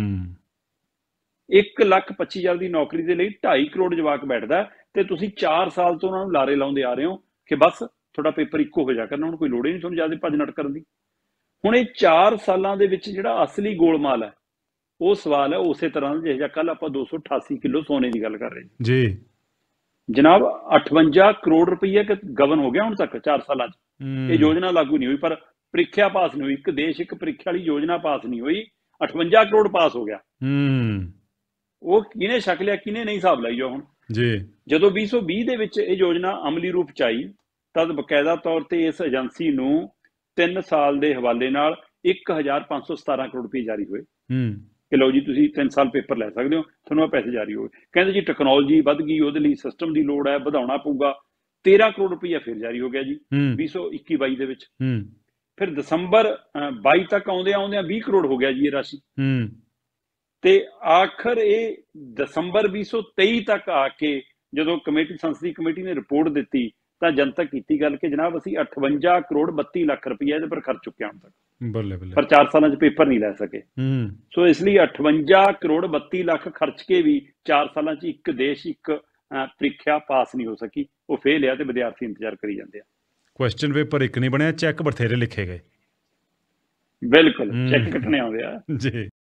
1,25,000 ਦੀ ਨੌਕਰੀ ਦੇ ਲਈ 2.5 ਕਰੋੜ ਜਵਾਕ ਬੈਠਦਾ, ਤੇ ਤੁਸੀਂ 4 ਸਾਲ ਤੋਂ ਉਹਨਾਂ ਨੂੰ ਲਾਰੇ ਲਾਉਂਦੇ ਆ ਰਹੇ ਹੋ ਕਿ ਬਸ ਤੁਹਾਡਾ ਪੇਪਰ ਇੱਕੋ ਹੋ ਜਾ ਕਰਨਾ, ਹੁਣ ਕੋਈ ਲੋੜ ਹੀ ਨਹੀਂ ਤੁਹਾਨੂੰ ਜ਼ਿਆਦਾ ਭੱਜ ਨੱਠ ਕਰਨ ਦੀ। ਹੁਣ ਇਹ 4 ਸਾਲਾਂ ਦੇ ਵਿੱਚ ਜਿਹੜਾ ਅਸਲੀ ਗੋਲਮਾਲ ਹੈ, ਉਹ ਸਵਾਲ ਹੈ ਉਸੇ ਤਰ੍ਹਾਂ ਦਾ ਜਿਹੜਾ ਕੱਲ ਆਪਾਂ 288 ਕਿਲੋ ਸੋਨੇ ਦੀ ਗੱਲ ਕਰ ਰਹੇ ਜੀ। ਜਨਾਬ 58 ਕਰੋੜ ਰੁਪਈਆ ਗਵਨ ਹੋ ਗਿਆ ਹੁਣ ਤੱਕ 4 ਸਾਲਾਂ 'ਚ। ਇਹ ਯੋਜਨਾ ਲਾਗੂ ਨਹੀਂ ਹੋਈ, ਪਰ ਪ੍ਰੀਖਿਆ ਪਾਸ ਨਹੀਂ ਹੋਈ। ਇੱਕ ਦੇਸ਼ ਇੱਕ ਪ੍ਰੀਖਿਆ ਵਾਲੀ ਯੋਜਨਾ ਪਾਸ ਨਹੀਂ ਹੋਈ, 58 ਕਰੋੜ ਪਾਸ ਹੋ ਗਿਆ। ਉਹ ਕਿਹਨੇ ਛਕ ਲਿਆ, ਕਿਹਨੇ ਨਹੀਂ ਹਿਸਾਬ ਲਾਈ। ਹੁਣ ਜਦੋਂ 2020 ਦੇ ਵਿੱਚ ਇਹ ਯੋਜਨਾ ਅਮਲੀ ਰੂਪ 'ਚ ਆਈ, ਤਦ ਬਕਾਇਦਾ ਤੌਰ ਤੇ ਇਸ ਏਜੰਸੀ ਨੂੰ 3 ਸਾਲ ਦੇ ਹਵਾਲੇ ਨਾਲ 1,517 ਕਰੋੜ ਰੁਪਏ ਜਾਰੀ ਹੋਏ ਕਿ ਲਓ ਜੀ ਤੁਸੀਂ 3 ਸਾਲ ਪੇਪਰ ਲੈ ਸਕਦੇ ਹੋ, ਤੁਹਾਨੂੰ ਪੈਸੇ ਜਾਰੀ ਹੋਏ। ਕਹਿੰਦੇ ਜੀ ਟੈਕਨੋਲੋਜੀ ਵੱਧ ਗਈ, ਉਹਦੇ ਲਈ ਸਿਸਟਮ ਦੀ ਲੋੜ ਹੈ, ਵਧਾਉਣਾ ਪਊਗਾ। 13 ਕਰੋੜ ਰੁਪਈਆ ਫਿਰ ਜਾਰੀ ਹੋ ਗਿਆ ਜੀ 2021-22 ਦੇ ਵਿੱਚ। ਫਿਰ ਦਸੰਬਰ 22 ਤੱਕ ਆਉਂਦਿਆਂ 20 ਕਰੋੜ ਹੋ ਗਿਆ ਜੀ ਇਹ ਰਾਸ਼ੀ। ਤੇ ਆਖਰ ਇਹ ਦਸੰਬਰ 2023 ਤੱਕ ਆ ਕੇ ਜਦੋਂ ਸੰਸਦੀ ਕਮੇਟੀ ਨੇ ਰਿਪੋਰਟ ਦਿੱਤੀ ਤਾਂ ਜਨਤਕ ਕੀਤੀ ਗੱਲ ਕਿ ਜਨਾਬ ਅਸੀਂ 58 ਕਰੋੜ 32 ਲੱਖ ਰੁਪਈਆ ਇਹਦੇ ਪਰ ਖਰਚ ਚੁੱਕੇ ਹੁਣ ਤੱਕ, ਪਰ 4 ਸਾਲਾਂ 'ਚ ਪੇਪਰ ਨਹੀਂ ਲੈ ਸਕੇ। ਸੋ ਇਸ ਲਈ 58 ਕਰੋੜ 32 ਲੱਖ ਖਰਚ ਕੇ ਵੀ 4 ਸਾਲਾਂ 'ਚ ਇੱਕ ਦੇਸ਼ ਇੱਕ ਪ੍ਰੀਖਿਆ ਪਾਸ ਨਹੀਂ ਹੋ ਸਕੀ। ਉਹ ਫੇਲ ਆ ਤੇ ਵਿਦਿਆਰਥੀ ਇੰਤਜ਼ਾਰ ਕਰੀ ਜਾਂਦੇ ਆ। ਕੁਐਸਚਨ ਪੇਪਰ ਇੱਕ ਨਹੀਂ ਬਣਿਆ, ਚੈੱਕ ਬਥੇਰੇ ਲਿਖੇ ਗਏ। ਬਿਲਕੁਲ, ਚੈੱਕ ਕੱਟਣੇ ਆਉਂਦੇ ਆ ਜੀ।